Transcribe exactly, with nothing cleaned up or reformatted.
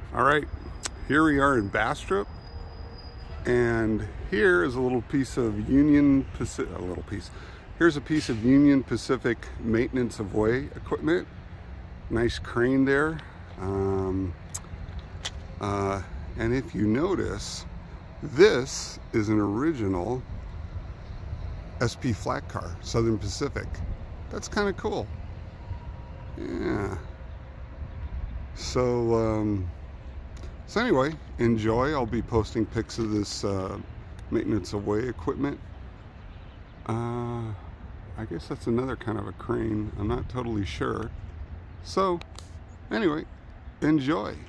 All right, here we are in Bastrop, and here is a little piece of Union Pacific, a little piece. Here's a piece of Union Pacific maintenance of way equipment. Nice crane there. Um, uh, and if you notice, this is an original S P flat car, Southern Pacific. That's kind of cool. Yeah. So, um, so anyway, enjoy. I'll be posting pics of this uh, maintenance of way equipment. Uh, I guess that's another kind of a crane. I'm not totally sure. So, anyway, enjoy.